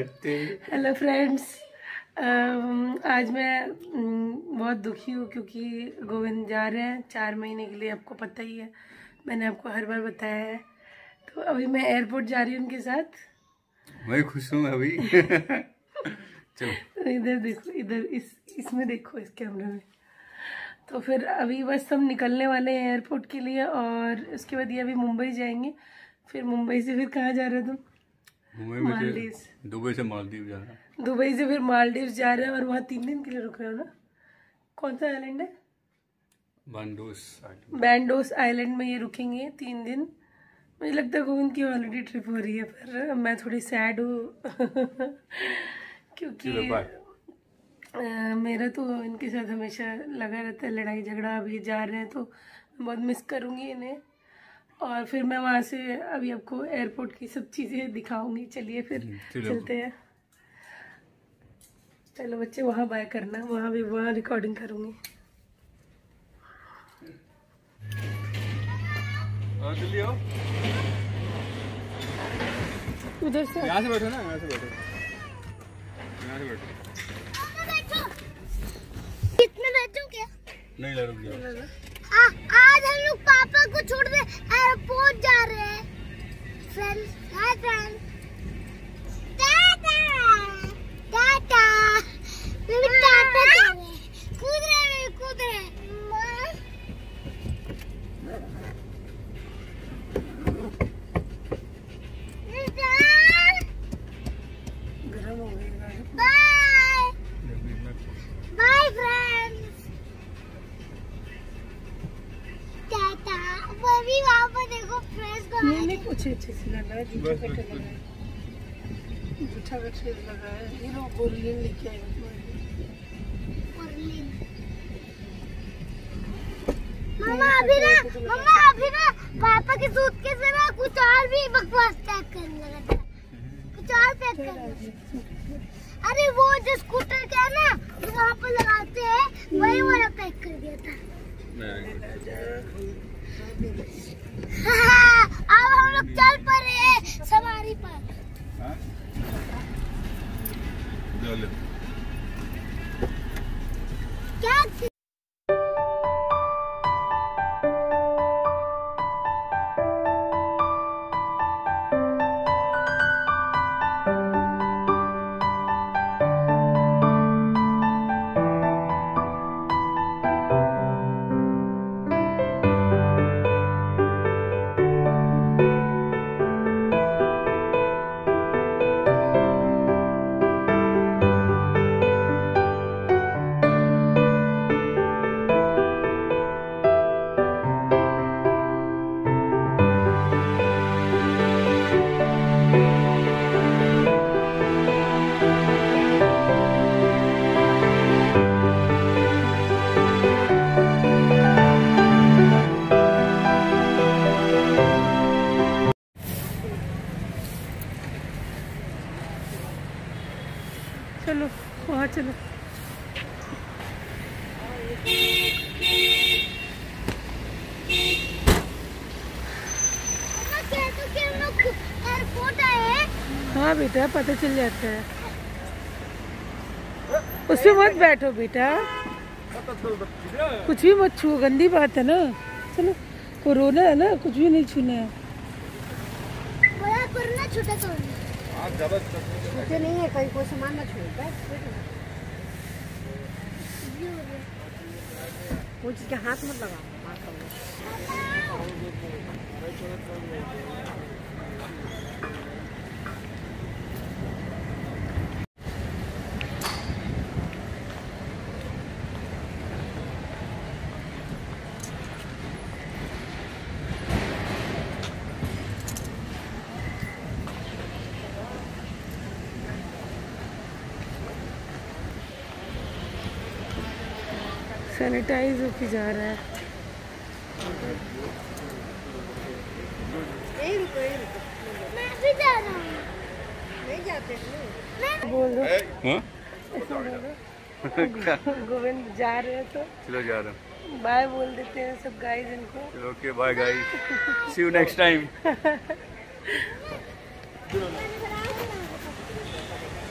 Hello friends, आज मैं बहुत दुखी हूँ क्योंकि गोविंद जा रहे हैं 4 महीने के लिए। आपको पता ही है, मैंने आपको हर बार बताया है। तो अभी मैं एयरपोर्ट जा रही हूँ उनके साथ। मैं खुश हूँ अभी। चलो इधर देखो, इधर इसमें देखो, इस कैमरे में। तो फिर अभी बस हम निकलने वाले हैं एयरपोर्ट के लिए और उसके बाद ये अभी मुंबई जाएंगे। फिर मुंबई से फिर कहाँ जा रहे हो तुम? मालदीव्स। दुबई से मालदीव जा रहा है। दुबई से फिर मालदीव्स जा रहे हैं और वहाँ 3 दिन के लिए रुक रहे हो ना? कौन सा आइलैंड है? बैंडोस आइलैंड में ये रुकेंगे 3 दिन। मुझे लगता है गोविंद की हॉलीडे ट्रिप हो रही है, पर मैं थोड़ी सैड हूँ क्योंकि मेरा तो इनके साथ हमेशा लगा रहता है लड़ाई झगड़ा। अभी जा रहे हैं तो मैं बहुत मिस करूँगी इन्हें। और फिर मैं वहाँ से अभी आपको एयरपोर्ट की सब चीज़ें दिखाऊंगी। चलिए फिर चलते हैं। चलो बच्चे, वहाँ बाय करना, वहाँ रिकॉर्डिंग करूँगी। उधर से यहाँ से बैठो ना, यहाँ से बैठो। कितने बैठूं क्या? नहीं रुक जाओ। आज हम लोग पापा को छोड़ के एयरपोर्ट जा रहे हैं। Friends, hi friends, tata tata. Baby tata कूद रहे कूद रहे। गर्म हो गई। Bye bye friends, tata. वो भी वहाँ पर देखो फ्रेंड्स को। नहीं कुछ अच्छे से लगा है, जूठा कट लगा है, जूठा कट से लगा है। ये लोग बोरिंग लेके आए हैं। मम्मा अभी ना पापा के सूटकेस से ना कुछ और भी बकवास पैक करने लगा था। कुछ और पैक करने। अरे वो जो स्कूटर क्या है ना, वहाँ पर लगाते हैं, वही वाला पैक कर दिया था। अब हम लोग चल पड़े हैं सवारी पर। क्या चलो वहाँ चलो। एयरपोर्ट आए हैं? हाँ बेटा, पता चल जाता है। उसमें मत बैठो बेटा, कुछ भी मत छुओ, गंदी बात है ना। चलो, कोरोना है ना, कुछ भी नहीं छूना है। बड़ा कोरोना, छोटा कोरोना। छोटे नहीं है, कहीं कोई सामान मत छूए। वो चीज के हाथ मत लगा। सैनिटाइज होके जा रहा है। मैं भी जा रहा हूँ। नहीं जाते हैं। बोल दो। गोविंद जा रहे हैं तो चलो जा रहा हूँ। बाय बोल देते हैं सब गाइस इनको। चलो okay, bye guys, see you next time.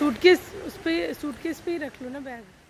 Suitcase उस पे सूटकेस पे ही रख लो ना बैग।